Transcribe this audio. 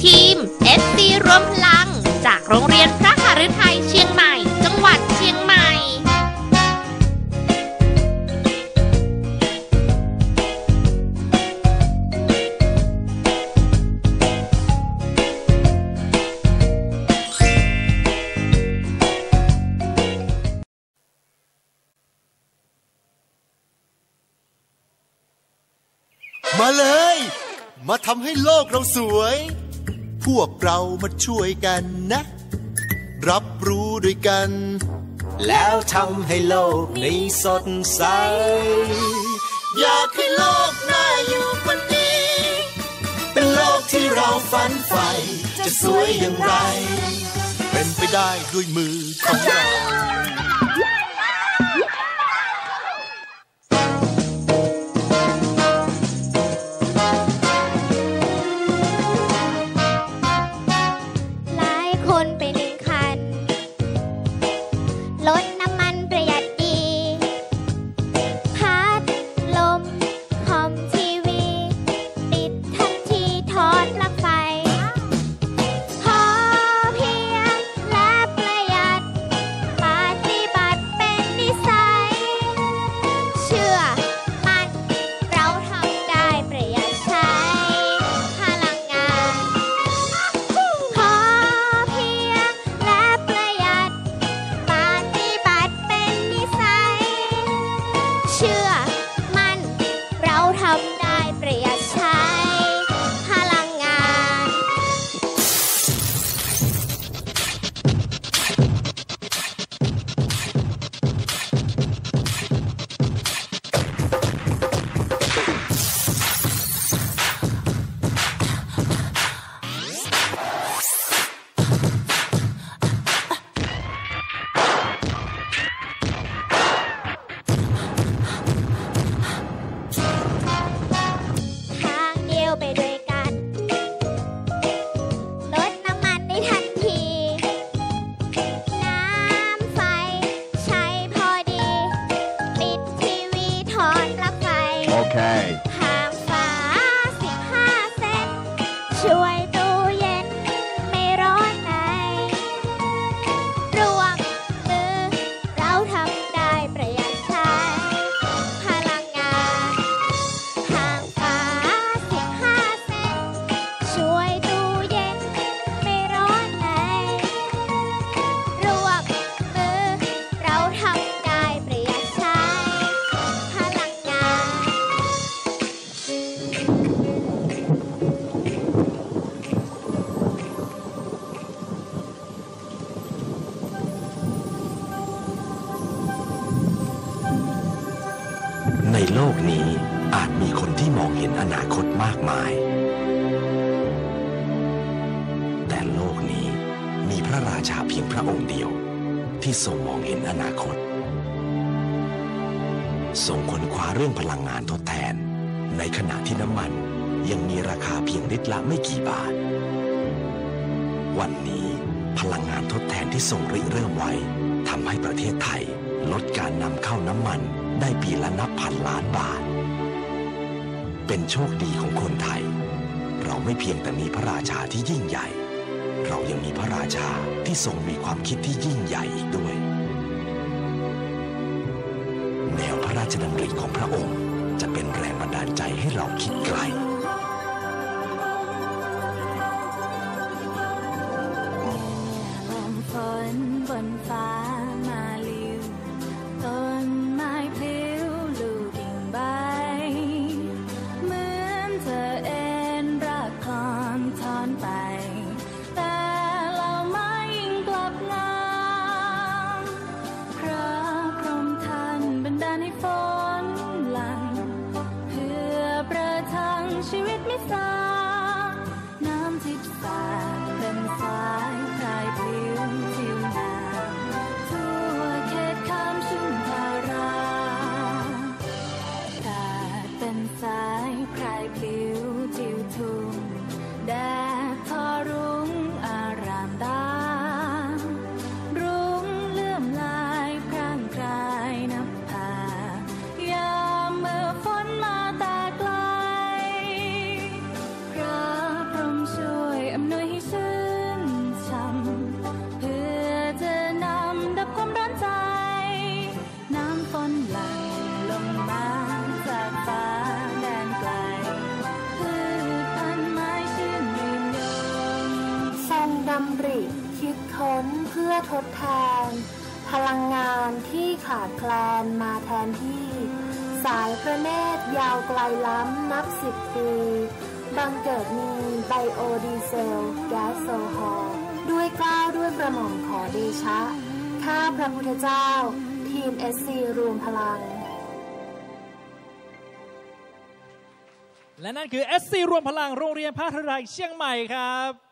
ทีม SC รวมพลังจากโรงเรียนพระหฤทัยเชียงใหม่จังหวัดเชียงใหม่มาเลยมาทำให้โลกเราสวยพวกเรามาช่วยกันนะรับรู้ด้วยกันแล้วทำให้โลกนี้สดใสอยากให้โลกน่าอยู่กว่านี้เป็นโลกที่เราฝันใฝ่จะสวยอย่างไรเป็นไปได้ด้วยมือของเราในโลกนี้อาจมีคนที่มองเห็นอนาคตมากมายแต่โลกนี้มีพระราชาเพียงพระองค์เดียวที่ทรงมองเห็นอนาคตทรงค้นคว้าเรื่องพลังงานทดแทนในขณะที่น้ำมันยังมีราคาเพียงลิตรละไม่กี่บาทวันนี้พลังงานทดแทนที่ทรงริเริ่มไว้ทำให้ประเทศไทยลดการนำเข้าน้ำมันได้ปีละนับพันล้านบาทเป็นโชคดีของคนไทยเราไม่เพียงแต่มีพระราชาที่ยิ่งใหญ่เรายังมีพระราชาที่ทรงมีความคิดที่ยิ่งใหญ่อีกด้วยแนวพระราชดำริของพระองค์จะเป็นแรงบันดาลใจให้เราคิดไกลฝนบนฟ้ามาลิวต้นไม้พลิ้วลูกกิ่งใบเหมือนเธอเอ็นรักคลอนทอนไปแต่เราไม่ยิ่งกลับงามพระพรหมท่านบันดาลให้ฝนหลั่งเพื่อประทังทดแทนพลังงานที่ขาดแคลนมาแทนที่สายพระเนตรยาวไกลล้ำนับ10 ปีบังเกิดมีไบโอดีเซลแก๊สโซฮอลด้วยเกล้าด้วยกระหม่อมขอเดชะข้าพระพุทธเจ้าทีม SC รวมพลังและนั่นคือ SC รวมพลังโรงเรียนพระนครเชียงใหม่ครับ